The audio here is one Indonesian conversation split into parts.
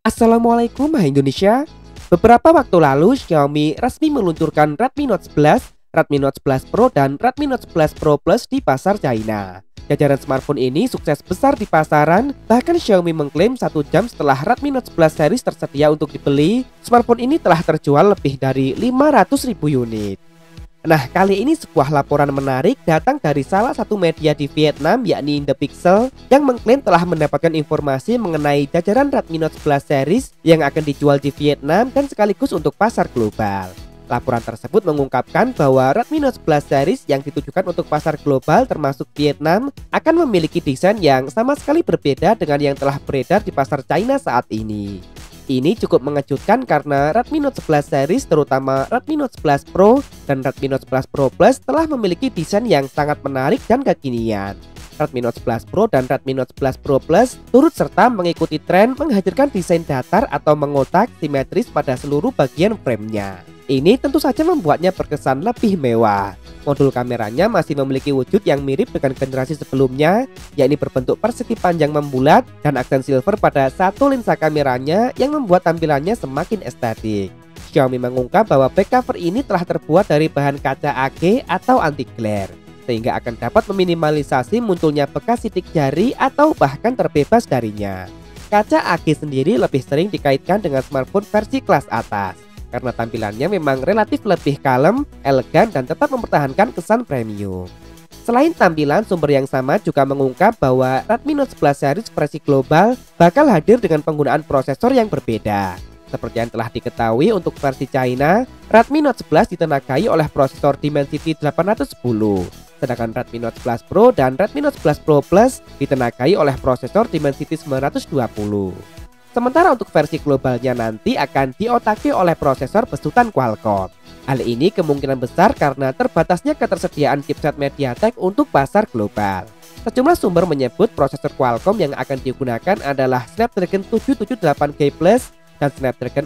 Assalamualaikum Hai Indonesia. Beberapa waktu lalu Xiaomi resmi meluncurkan Redmi Note 11, Redmi Note 11 Pro dan Redmi Note 11 Pro Plus di pasar China. Jajaran smartphone ini sukses besar di pasaran, bahkan Xiaomi mengklaim 1 jam setelah Redmi Note 11 series tersedia untuk dibeli, smartphone ini telah terjual lebih dari 500.000 unit. Nah, kali ini sebuah laporan menarik datang dari salah satu media di Vietnam yakni The Pixel yang mengklaim telah mendapatkan informasi mengenai jajaran Redmi Note 11 series yang akan dijual di Vietnam dan sekaligus untuk pasar global. Laporan tersebut mengungkapkan bahwa Redmi Note 11 series yang ditujukan untuk pasar global termasuk Vietnam akan memiliki desain yang sama sekali berbeda dengan yang telah beredar di pasar China saat ini. Ini cukup mengejutkan karena Redmi Note 11 series terutama Redmi Note 11 Pro dan Redmi Note 11 Pro Plus telah memiliki desain yang sangat menarik dan kekinian. Redmi Note 11 Pro dan Redmi Note 11 Pro Plus turut serta mengikuti tren menghadirkan desain datar atau mengotak simetris pada seluruh bagian framenya. Ini tentu saja membuatnya berkesan lebih mewah. Modul kameranya masih memiliki wujud yang mirip dengan generasi sebelumnya, yakni berbentuk persegi panjang membulat dan aksen silver pada satu lensa kameranya yang membuat tampilannya semakin estetik. Xiaomi mengungkap bahwa back cover ini telah terbuat dari bahan kaca AG atau anti glare, sehingga akan dapat meminimalisasi munculnya bekas sidik jari atau bahkan terbebas darinya. Kaca AG sendiri lebih sering dikaitkan dengan smartphone versi kelas atas, karena tampilannya memang relatif lebih kalem, elegan, dan tetap mempertahankan kesan premium. Selain tampilan, sumber yang sama juga mengungkap bahwa Redmi Note 11 series versi global bakal hadir dengan penggunaan prosesor yang berbeda. Seperti yang telah diketahui untuk versi China, Redmi Note 11 ditenagai oleh prosesor Dimensity 810, sedangkan Redmi Note 11 Pro dan Redmi Note 11 Pro Plus ditenagai oleh prosesor Dimensity 920. Sementara untuk versi globalnya nanti akan diotaki oleh prosesor besutan Qualcomm. Hal ini kemungkinan besar karena terbatasnya ketersediaan chipset MediaTek untuk pasar global. Sejumlah sumber menyebut prosesor Qualcomm yang akan digunakan adalah Snapdragon 778G Plus dan Snapdragon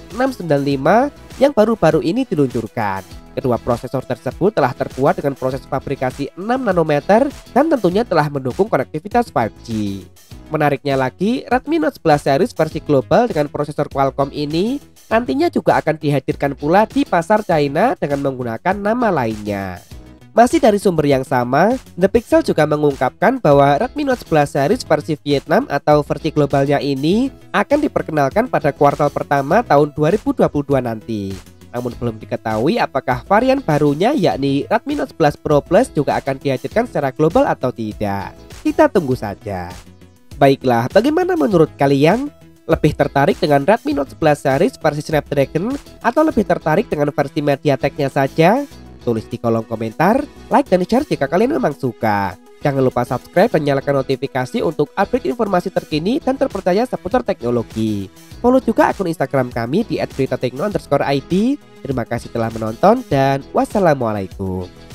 695 yang baru-baru ini diluncurkan. Kedua prosesor tersebut telah terbuat dengan proses fabrikasi 6 nanometer dan tentunya telah mendukung konektivitas 5G. Menariknya lagi, Redmi Note 11 series versi global dengan prosesor Qualcomm ini nantinya juga akan dihadirkan pula di pasar China dengan menggunakan nama lainnya. Masih dari sumber yang sama, The Pixel juga mengungkapkan bahwa Redmi Note 11 series versi Vietnam atau versi globalnya ini akan diperkenalkan pada kuartal pertama tahun 2022 nanti. Namun belum diketahui apakah varian barunya yakni Redmi Note 11 Pro Plus juga akan dihadirkan secara global atau tidak. Kita tunggu saja. Baiklah, bagaimana menurut kalian? Lebih tertarik dengan Redmi Note 11 series versi Snapdragon atau lebih tertarik dengan versi MediaTek-nya saja? Tulis di kolom komentar, like dan share jika kalian memang suka. Jangan lupa subscribe dan nyalakan notifikasi untuk update informasi terkini dan terpercaya seputar teknologi. Follow juga akun Instagram kami di @beritatekno_id. Terima kasih telah menonton dan wassalamualaikum.